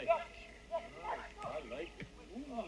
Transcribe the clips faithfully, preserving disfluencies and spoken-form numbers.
Nice. I like it. Ooh.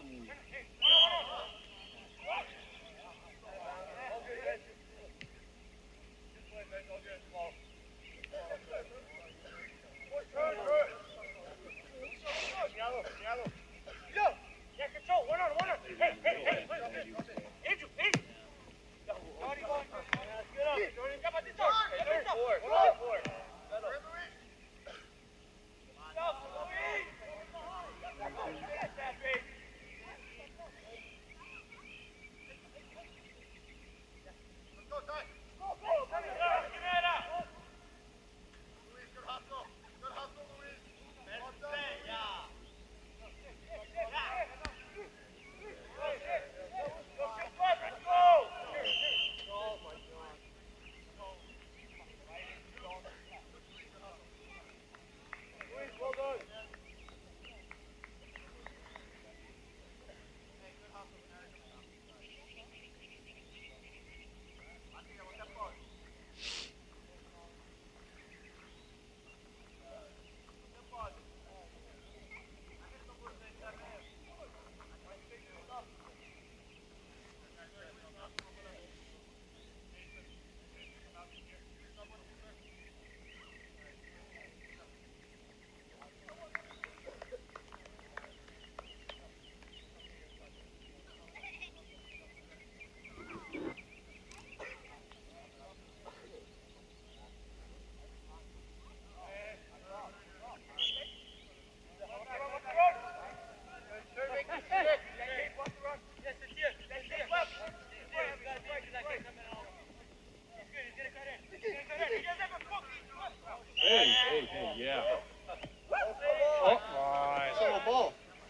Hey, hey, hey, yeah. Oh, nice. Little ball.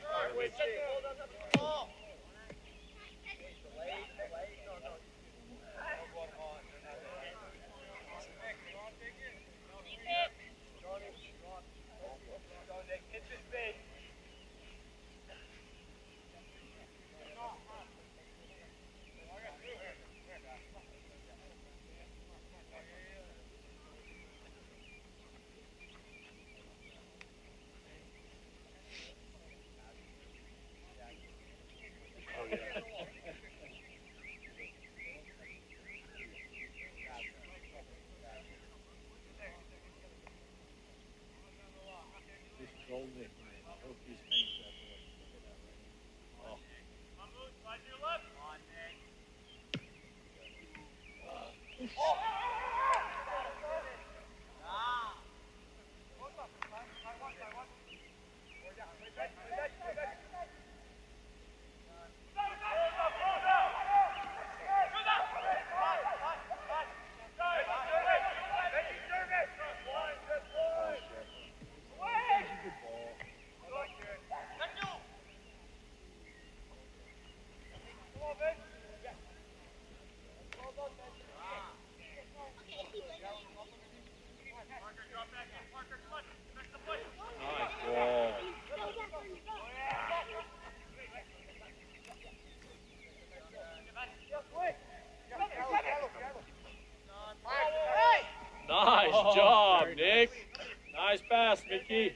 Nice oh, job, Nick. Nice pass, Mickey.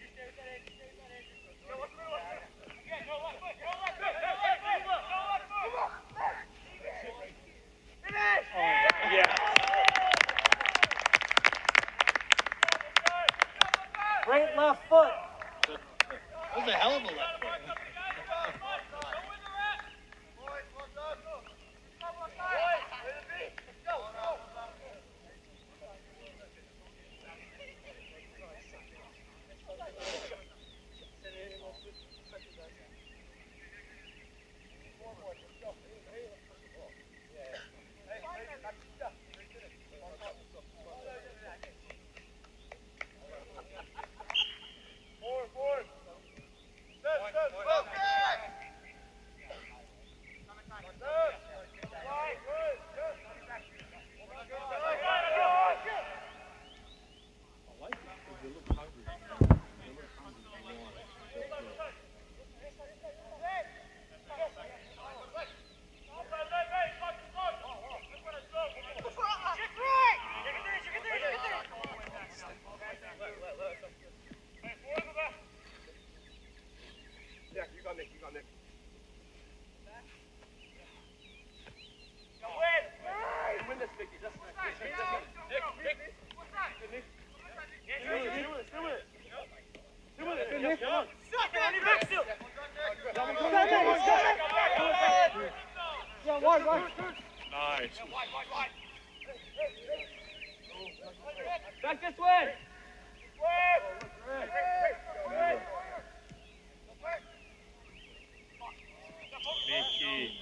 Yeah. Great left foot. That was a hell of a left foot. Forward, forward. Set, set. Nice. Back this way. Mickey.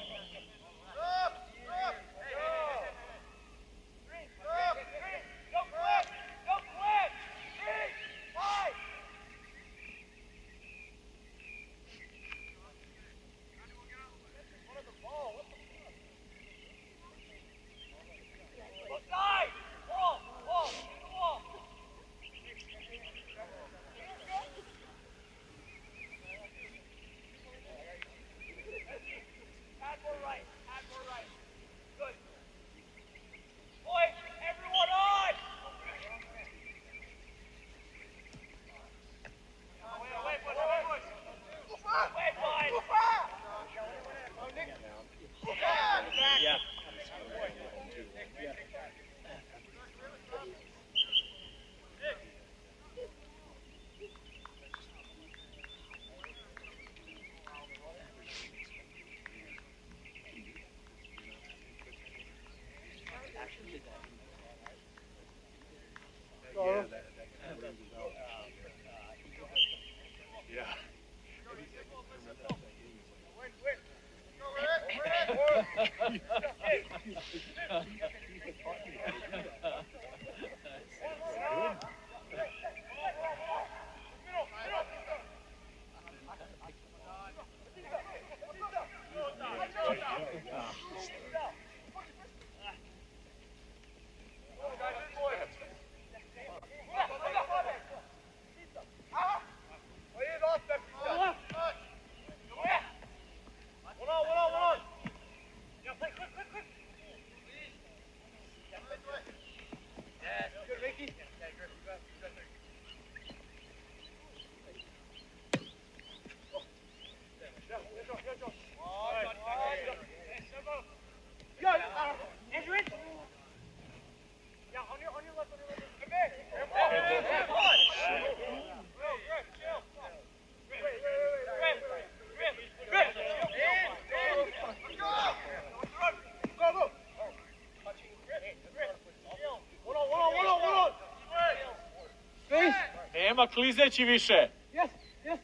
Nema klizeći više. Yes, yes.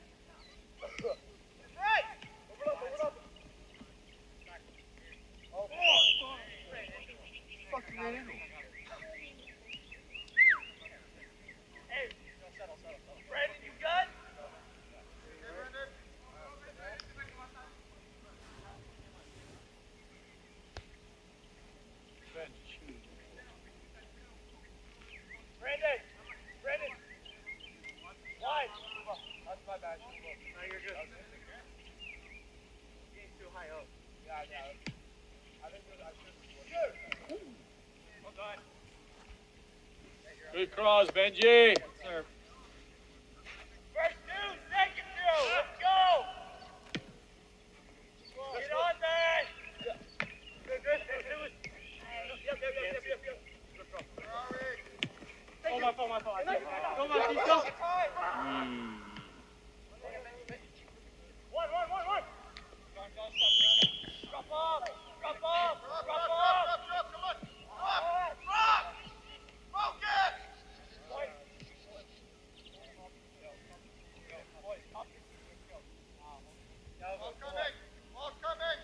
Good cross, Benji. Sir. First two, second two, let's go! Get on, man! Good, good, good. Yep, yep, yep, yep, yep, yep. Oh, my fault, my fault. Go, Martito. Mm. One, one, one, one! Drop off, drop off, drop off! Come on! Drop! Drop! Focus! Ball coming! Ball coming!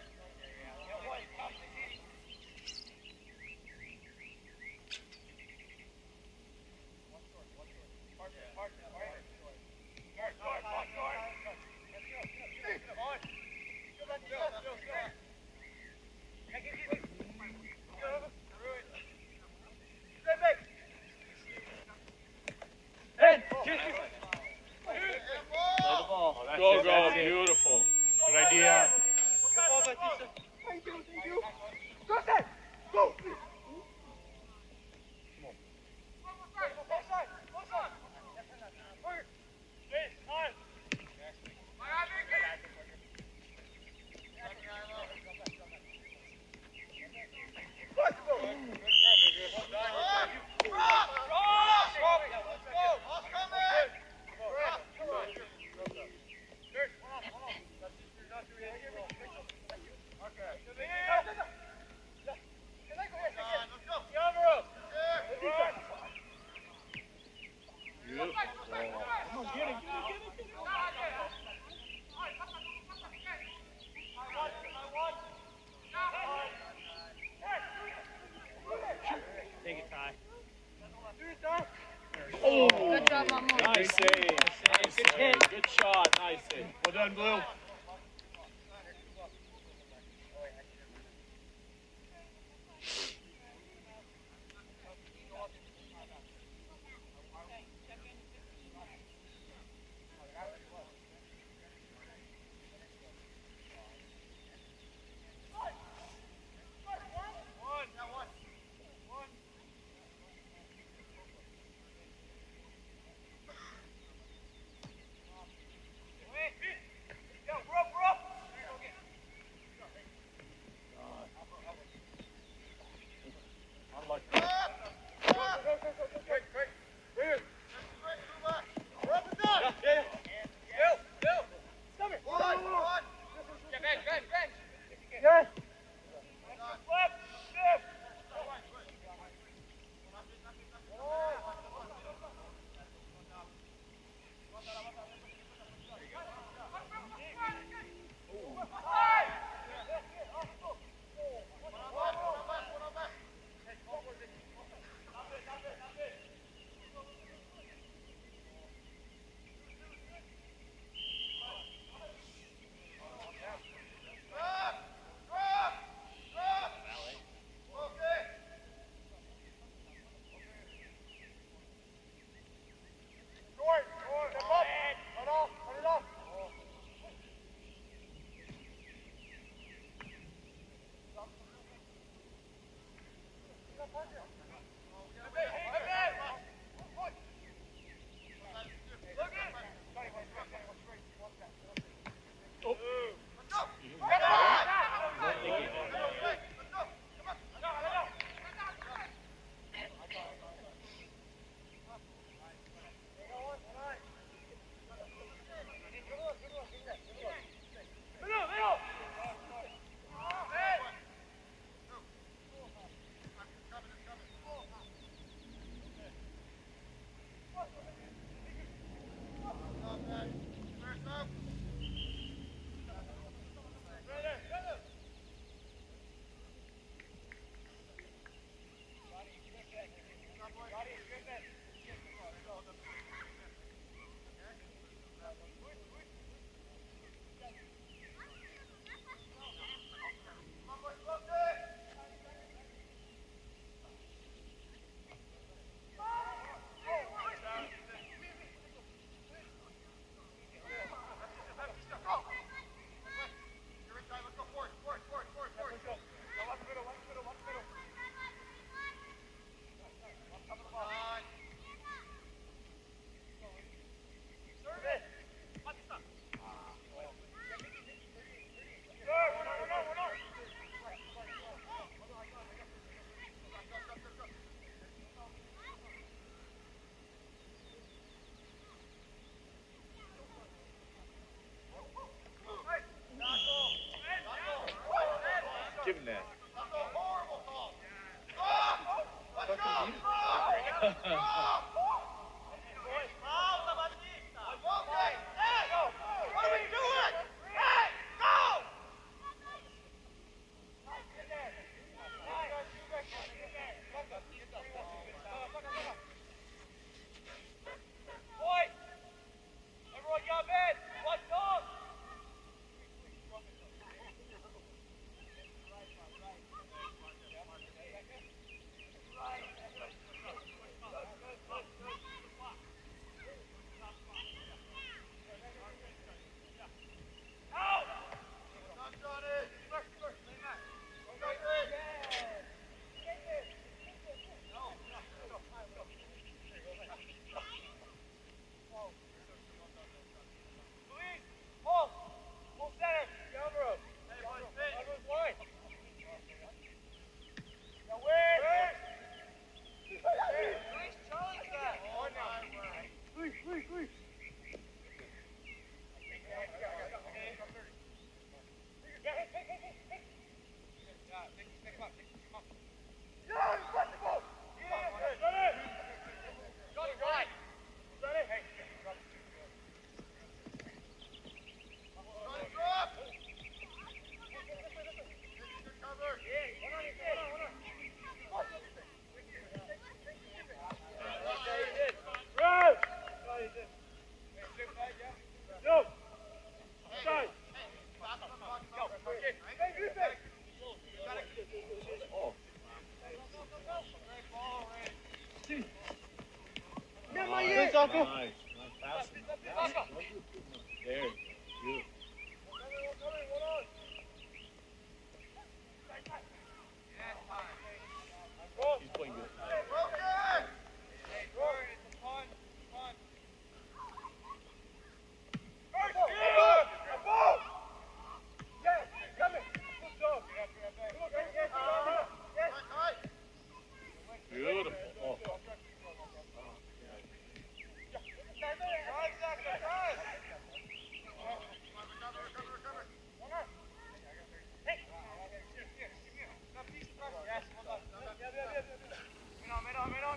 Go, go, beautiful. Good idea. Thank you, thank you. Go, Seth. Go. One blue. Go,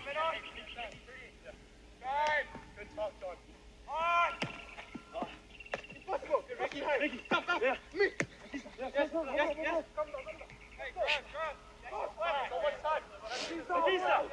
Good talk, Don. On! Impossible! Good, Ricky, Ricky, come, come! Yeah. Me! Yes, yes, yes, yes, yes! Come, come, come! Hey, grab, grab! So one side! Batista!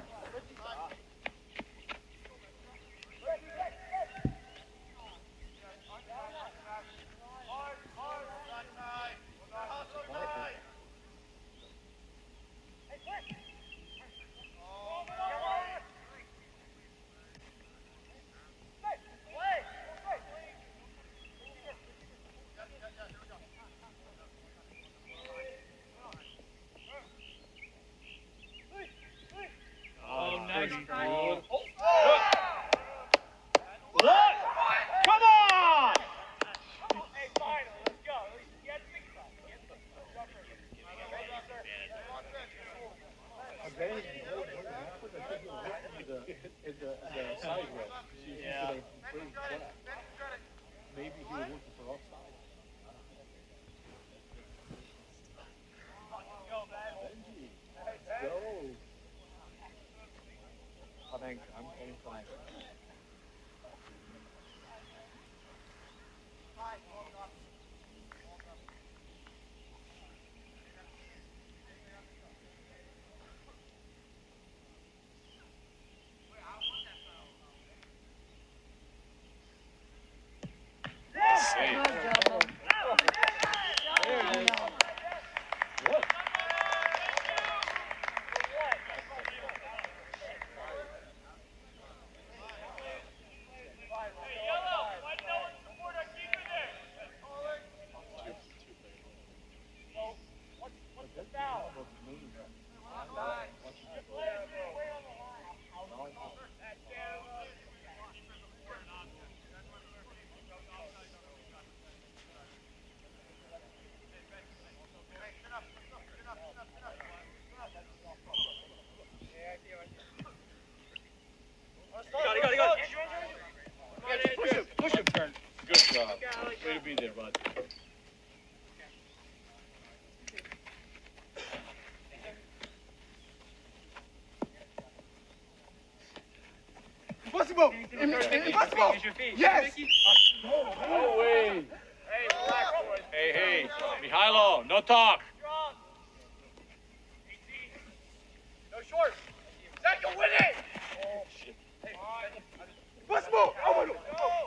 Nice. Oh. Oh. What? Come on! Hey, finally, let's go. Get six back. Get six back. Yeah. Maybe he was looking for offside. Benji, let's go. I think I'm going fine. Good job. Way to be there, bud. Impossible! Impossible! Yes! No way. Hey, hey. Mihailo, no talk. No short! Zach, you win it! Oh, shit. Impossible! Oh, no!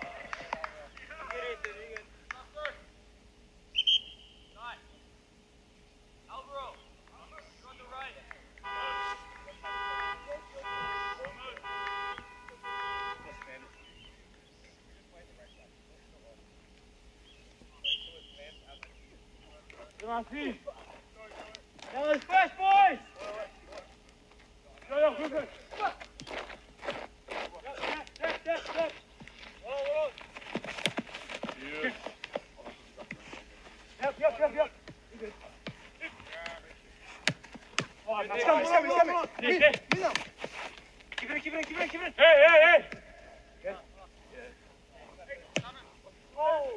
Now let's fast, boys! Go, go, go, go. Step, step, step. Yep, yep, yep, yep. Oh, He's coming, he's coming, he's coming. Hey, hey. Keep it, keep it, keep it, keep it. Hey, hey, hey. Oh!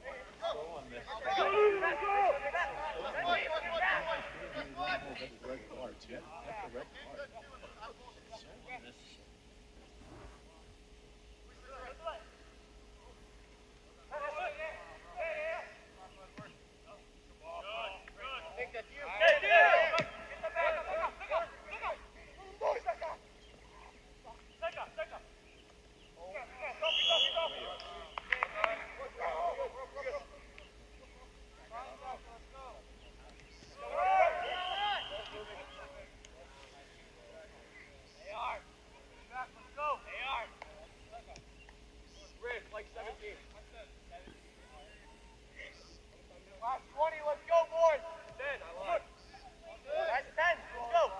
Last twenty, let's go, boys! ten, I like. That's ten, let's go!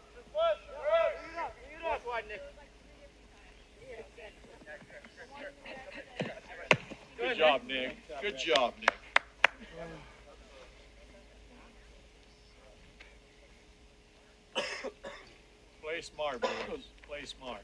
Last wide, Nick. Good job, Nick. Good job, Nick. Play smart, boys. Play smart.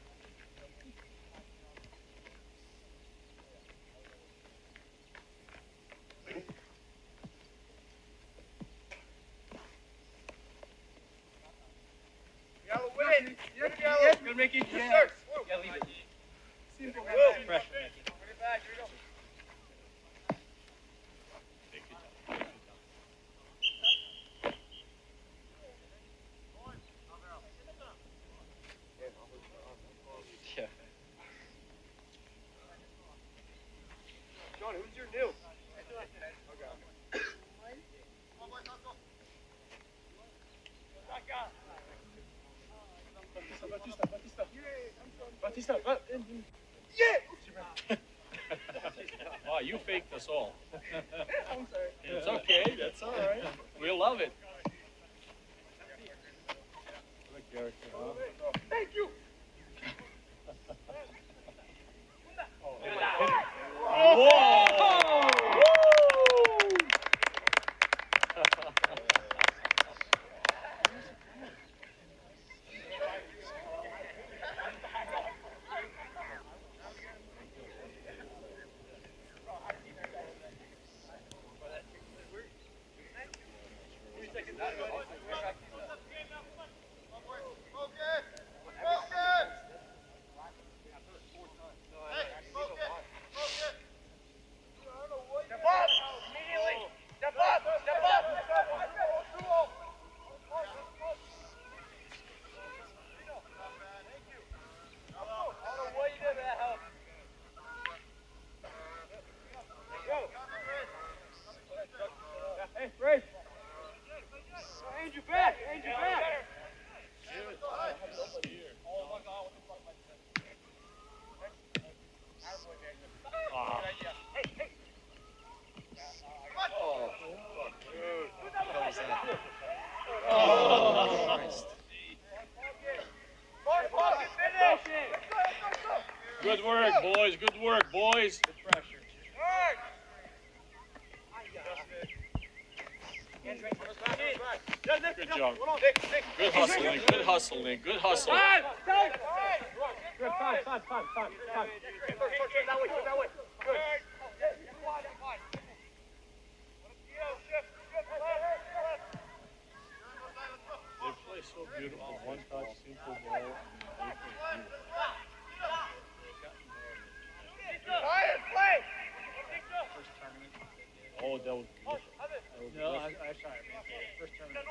Yellow, win it! Yes, Good, Mickey. Yeah. Yeah, leave it. Simple. Pressure, Mickey. Bring it back. Here we go. Yeah. John, who's your new? Batista, Batista. Batista, Batista. Yeah! Wow, you faked us all. I'm sorry. It's okay, that's all right. We love it. Thank you! Whoa! Good work, boys. Good work, boys. Good pressure. Good job. Good hustle, Nick. Good hustle, Nick. Good hustle. Good, fine, fine, fine, fine, fine. That way, that way. Good. They play so beautiful. One touch, simple ball. Oh, that was beautiful. That was No, I, beautiful. I saw it, man. First tournament.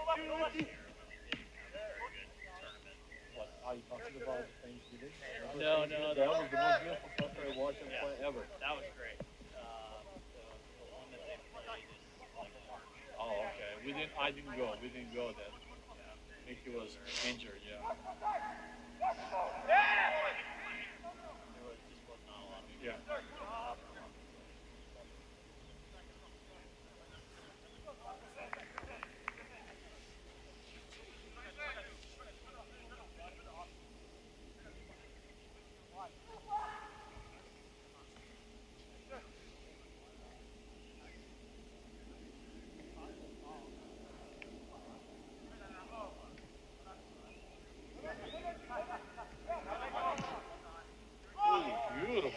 What, are you talking about the things you did? No, no, That was the most beautiful soccer I watched them play ever. That was great. Uh, the, the one that they played is like a Oh, okay. We didn't. I didn't go. We didn't go then. I think he was injured. Yeah. there was just was not a lot of Yeah. Ooh, beautiful.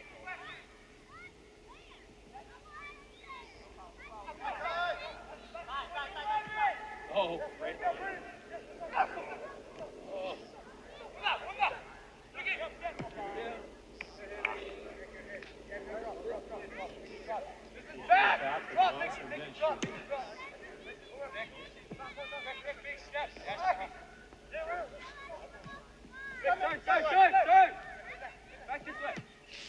Oh, right. Oh. Turn, turn, turn, turn! Back this way.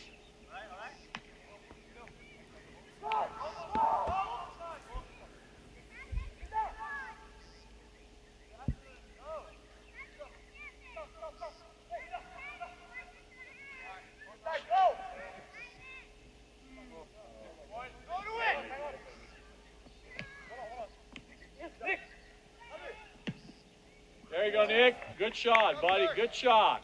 There you go, Nick. Good shot, buddy. Good shot.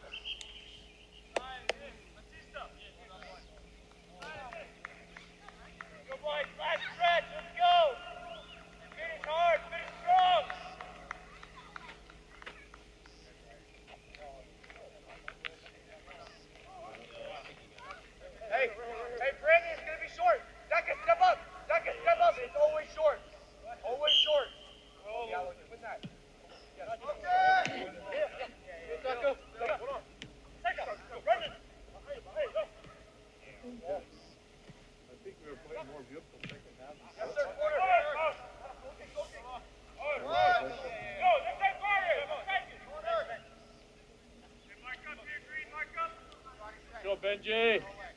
Hey, hey, Brandon, it's gonna be short. Duncan, step up. Duncan, step up. It's always short. Always short. Yeah, win that. Yeah. Okay. Yeah, yeah, yeah. Duncan, hold on. Go, Benji.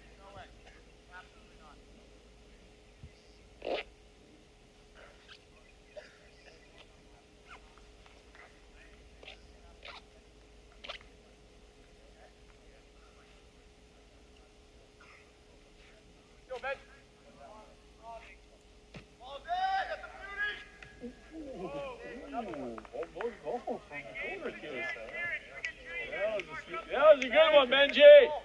That was a good one, Benji.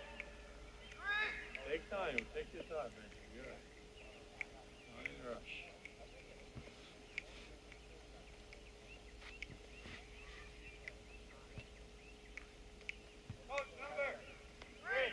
Take time. Take your time, Benji. Good. Don't rush. Coach number three.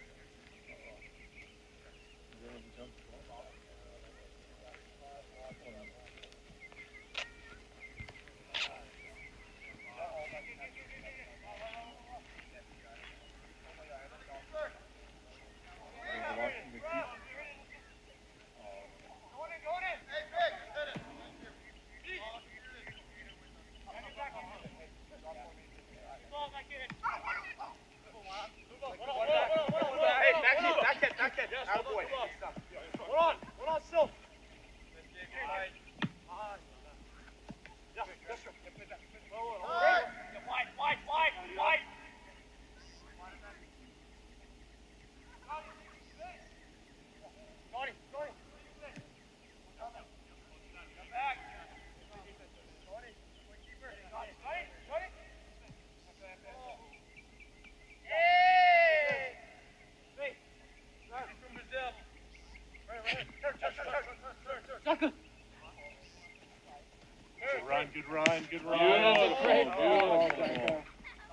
Good run, good run. Beautiful, great. Beautiful.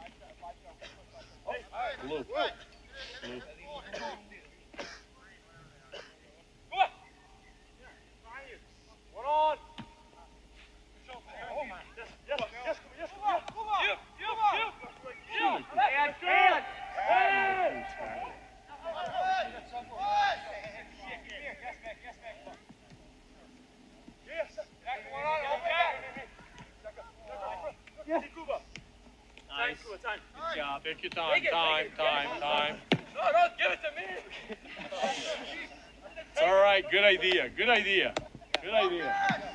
Blue. Blue. One on. Oh my. Yes, yes, yes, yes, come on. Come on. You, you, you. You. Bad, bad. Hey. Nice. Good job. Take your time, time, time, time. No, no, give it to me. It's all right. Good idea. Good idea. Good idea.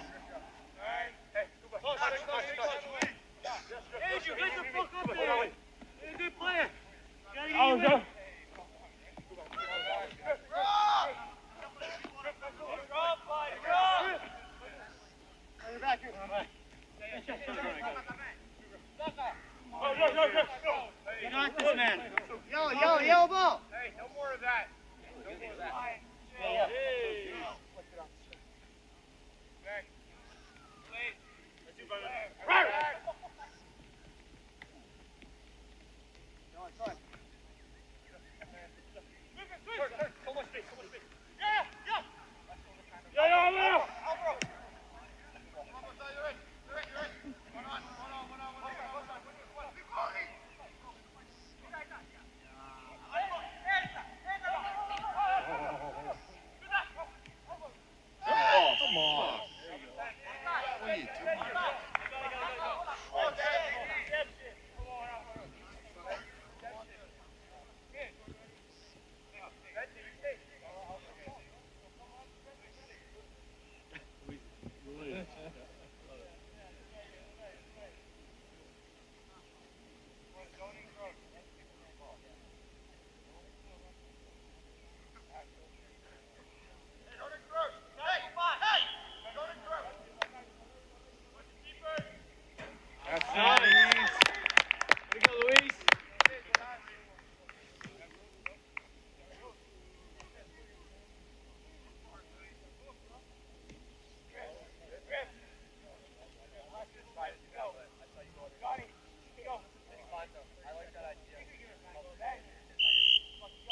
Hey, you get the fuck up there. It's a good plan. Oh, no. You got this, man. Yellow, yellow, yellow ball. Hey, no more of that. No more of that. Hey.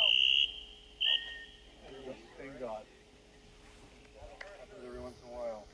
Every once in a while.